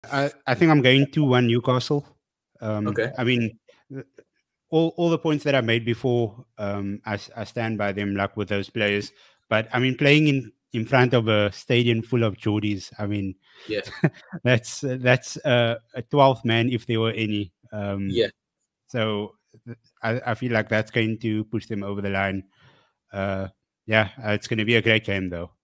I think I'm going 2-1 Newcastle. Okay. I mean, all the points that I made before, I stand by them, like with those players. But I mean, playing in front of a stadium full of Geordies, I mean, Yeah. that's a 12th man if there were any. Yeah. So I feel like that's going to push them over the line. Yeah, it's going to be a great game though.